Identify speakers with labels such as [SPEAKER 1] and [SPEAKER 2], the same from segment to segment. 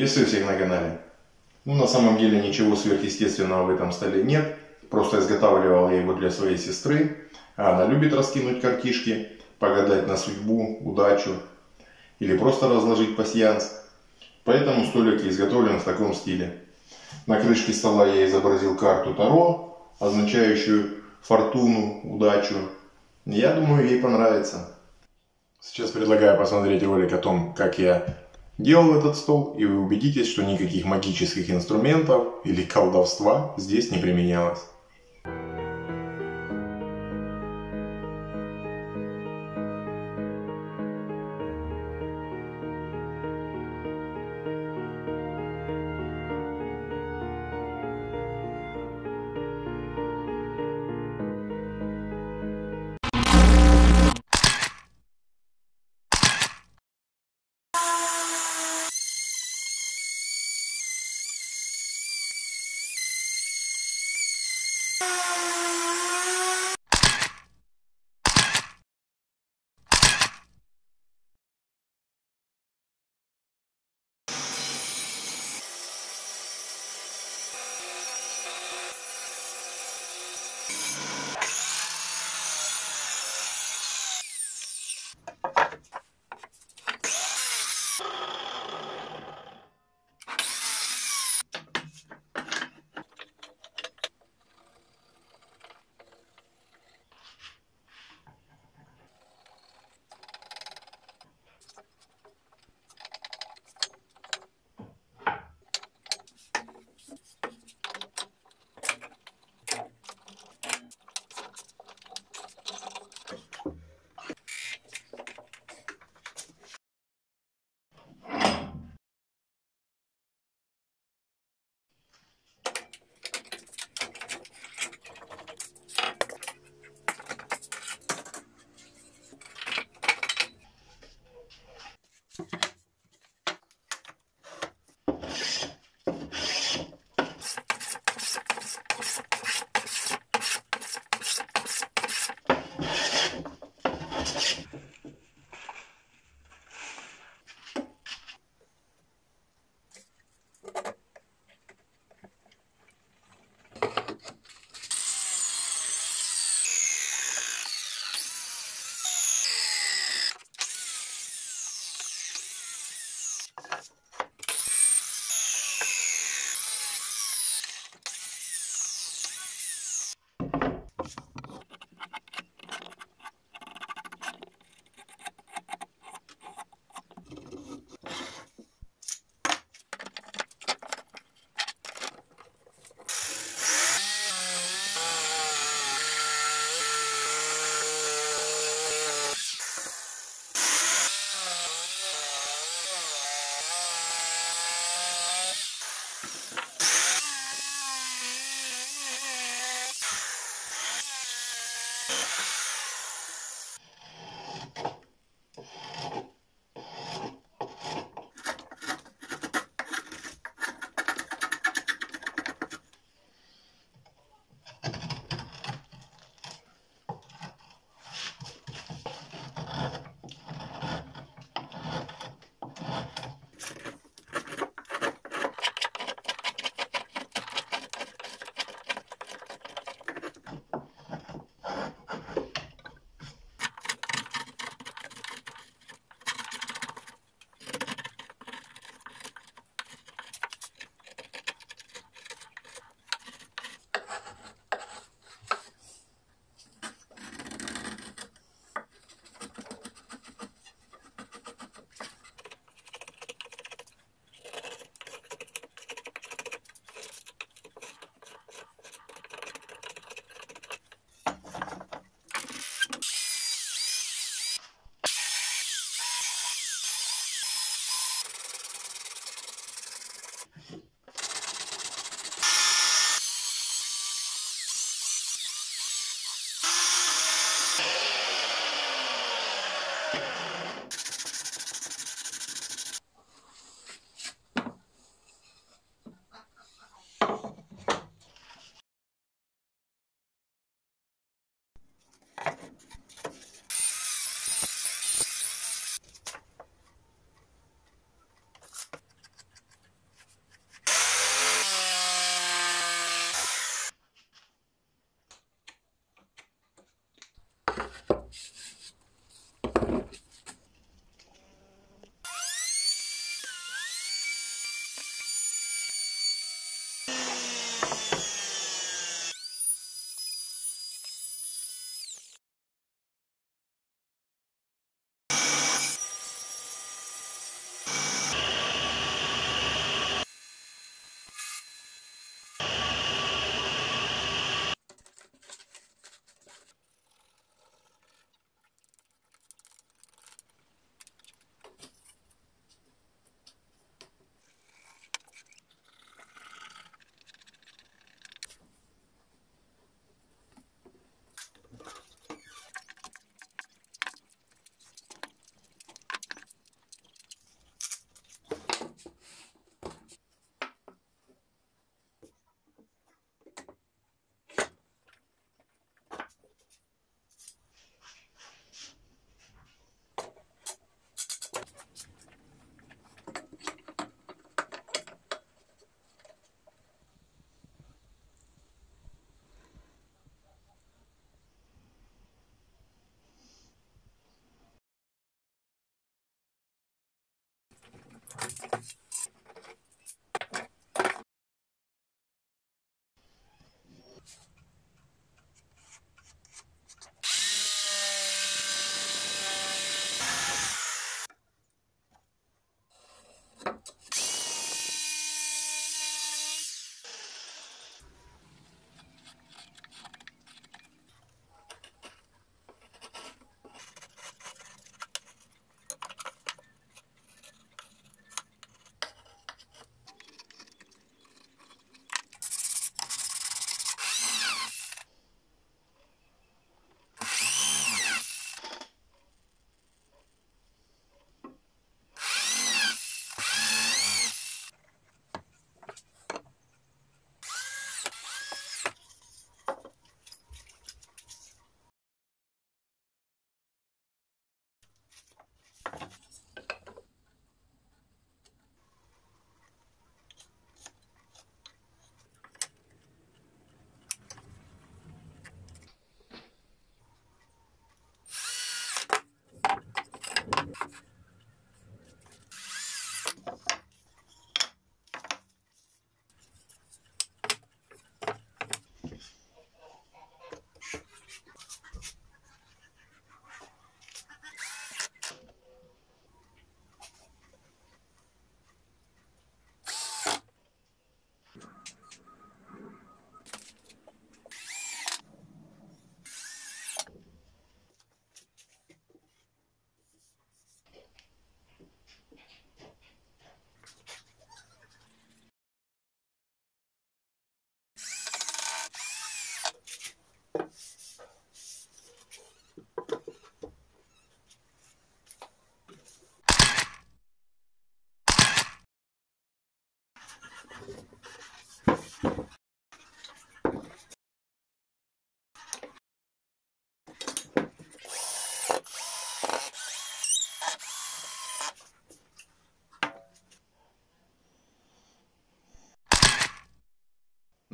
[SPEAKER 1] Приветствую всех на канале. На самом деле ничего сверхъестественного в этом столе нет. Просто изготавливал я его для своей сестры. Она любит раскинуть картишки, погадать на судьбу, удачу или просто разложить пасьянс. Поэтому столик изготовлен в таком стиле. На крышке стола я изобразил карту Таро, означающую фортуну, удачу. Я думаю, ей понравится. Сейчас предлагаю посмотреть ролик о том, как я делал этот стол, и вы убедитесь, что никаких магических инструментов или колдовства здесь не применялось.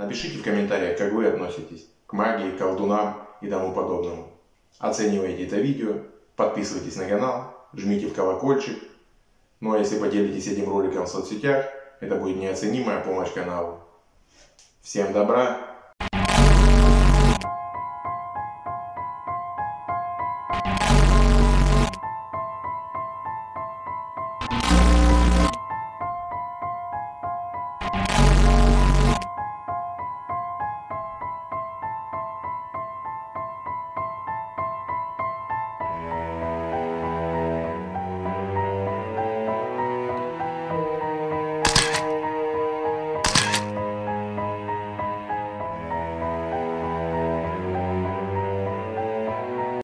[SPEAKER 1] Напишите в комментариях, как вы относитесь к магии, колдунам и тому подобному. Оценивайте это видео, подписывайтесь на канал, жмите в колокольчик. Ну а если поделитесь этим роликом в соцсетях, это будет неоценимая помощь каналу. Всем добра!
[SPEAKER 2] You